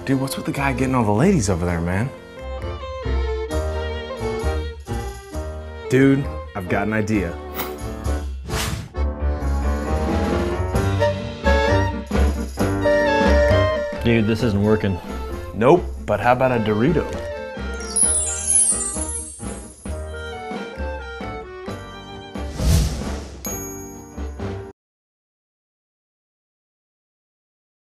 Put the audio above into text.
Dude, what's with the guy getting all the ladies over there, man? Dude, I've got an idea. Dude, this isn't working. Nope, but how about a Dorito?